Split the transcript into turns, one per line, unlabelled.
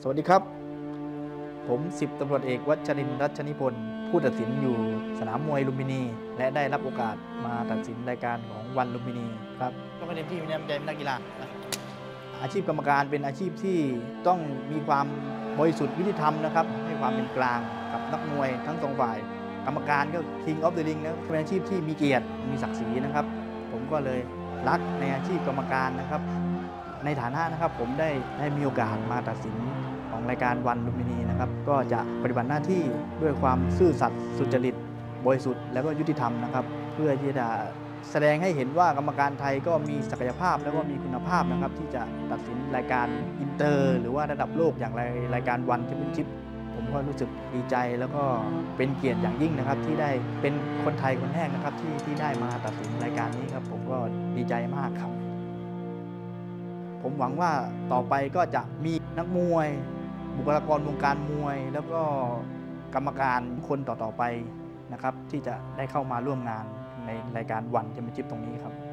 วัสดีครับผม10ตำรวจเอกวัชรินทร์รัชนิพนธ์ผู้ตัดสินอยู่สนามมวยลุมพินีและได้รับโอกาสมาตัดสินรายการของวันลุมพินีครับก็ไม่เต็มที่ไม่ได้เป็นนักกีฬาอาชีพกรรมการเป็นอาชีพที่ต้องมีความบริสุทธิ์ยุติธรรมนะครับให้ความเป็นกลางกับนักมวยทั้งสองฝ่ายกรรมการก็ King of the Ring นะเป็นอาชีพที่มีเกียรติมีศักดิ์ศรีนะครับผมก็เลยรักในอาชีพกรรมการนะครับในฐานะนะครับผมได้มีโอกาสมาตัดสินของรายการวันลุมพินีนะครับก็จะปฏิบัติหน้าที่ด้วยความซื่อสัตย์สุจริตบริสุทธิ์และก็ยุติธรรมนะครับเพื่อที่จะแสดงให้เห็นว่ากรรมการไทยก็มีศักยภาพแล้วก็มีคุณภาพนะครับที่จะตัดสินรายการอินเตอร์หรือว่าระดับโลกอย่างรายการวันแชมเปี้ยนชิพผมก็รู้สึกดีใจแล้วก็เป็นเกียรติอย่างยิ่งนะครับที่ได้เป็นคนไทยคนแรกนะครับที่ได้มาตัดสินรายการนี้ครับผมก็ดีใจมากครับผมหวังว่าต่อไปก็จะมีนักมวยบุคลากรวงการมวยแล้วก็กรรมการคนต่อไปนะครับที่จะได้เข้ามาร่วมงานในรายการวันแชมเปี้ยนชิพตรงนี้ครับ